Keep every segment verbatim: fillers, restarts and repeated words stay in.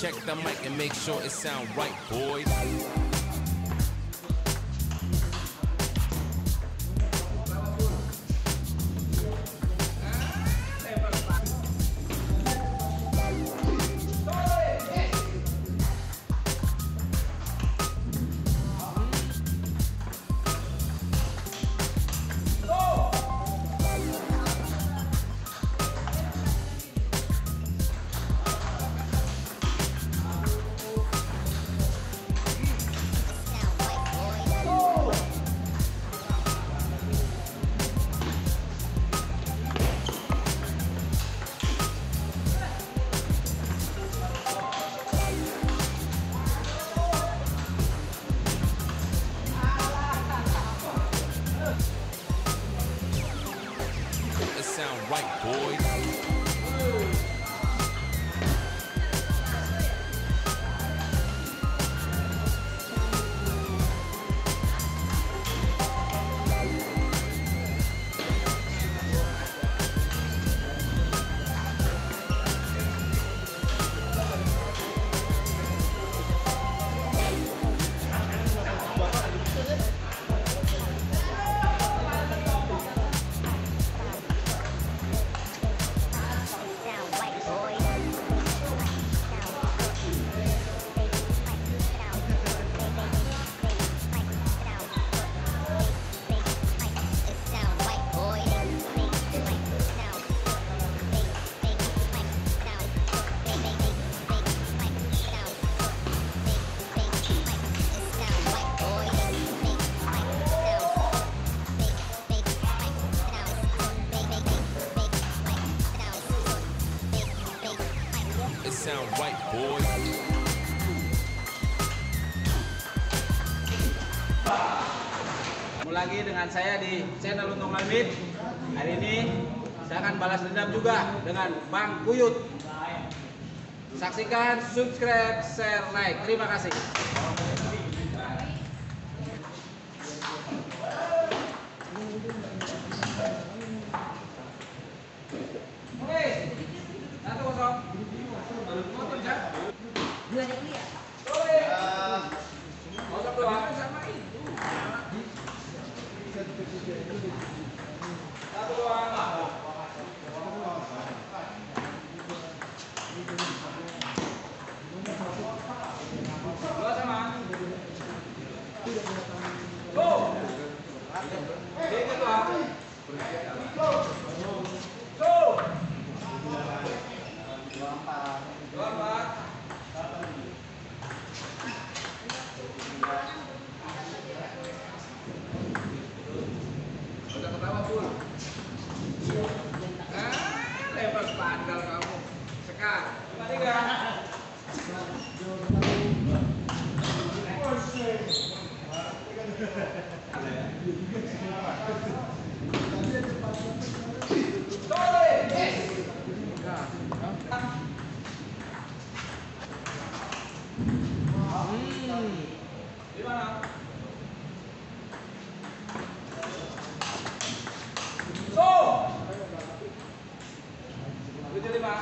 Check the mic and make sure it sound right, boys. Sound right, boys. Sound right, boys. Ketemu lagi dengan saya di channel Untung Albit. Hari ini saya akan balas dendam juga dengan Bang Kuyut. Saksikan, subscribe, share, like. Terima kasih. Oke, satu kosong. Dua dulu ya? Kosong doang sama itu. Satu doang. Dua sama. Go. Tiga doang. Go. Go. Dua empat. Dua empat. Udah ketawa full. Ah, lebar bandel kamu. Sekarang, lima tiga. Gimana? So, tujuh lima.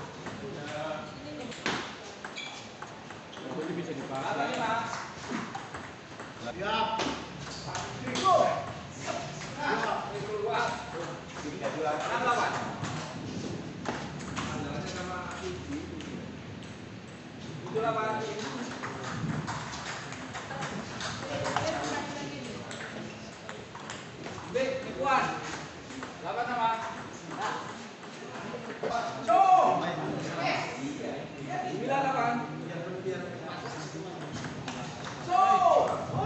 Ini bisa dipakai. Lima. Siap. Go. Keluar. Enam lawan. Andalannya sama tujuh lawan. Bek, Ikuan. Lawan sama. Cok. Sembilan lawan. Cok.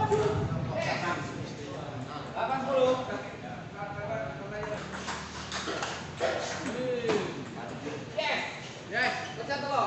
Delapan puluh. Yes. Yes. Pecat telur.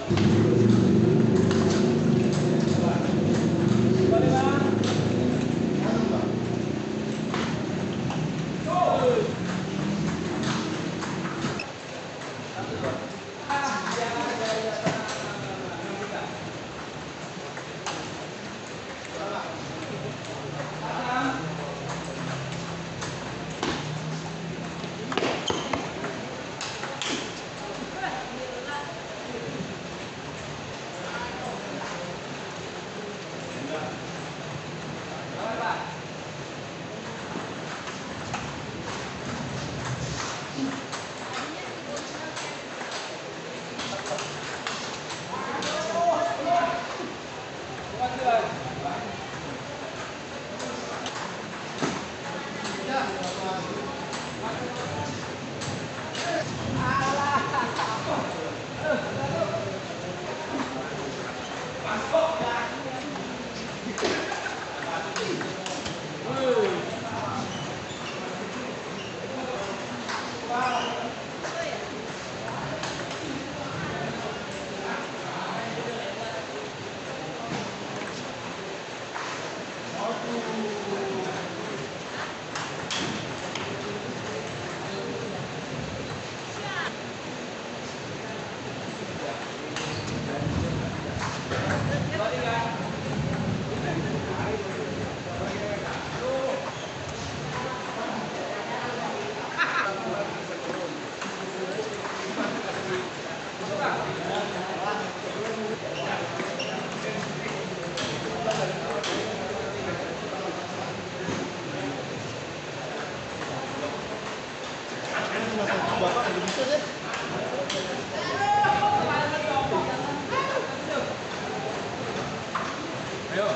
Ayo.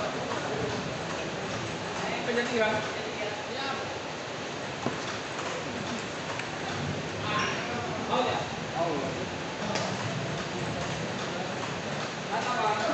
Penjatian. Mau ya? Mau. Kata apa?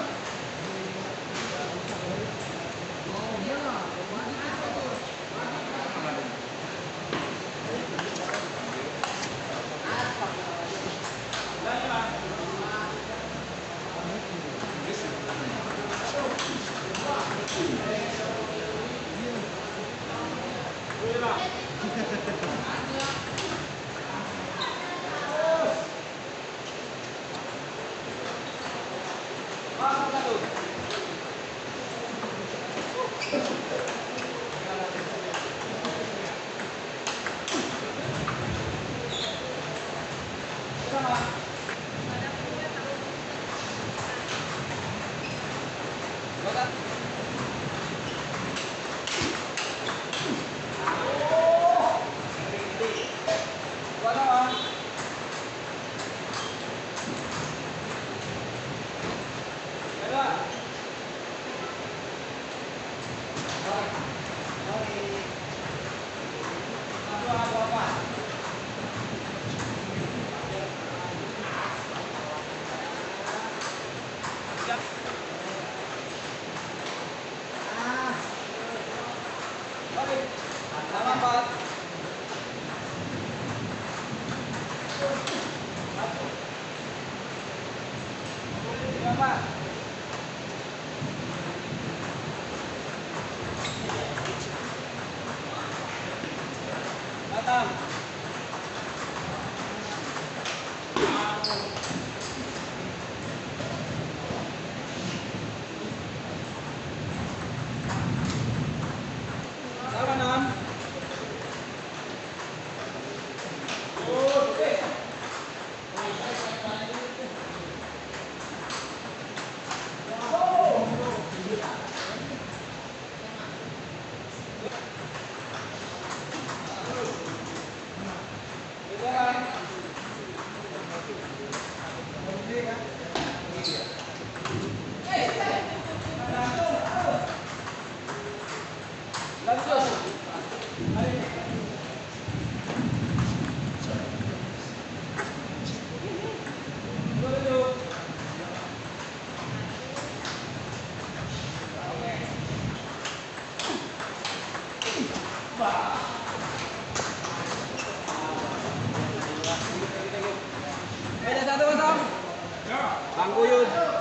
Datang. Kanan. Oke. Meja satu kosong. Bang Guyun.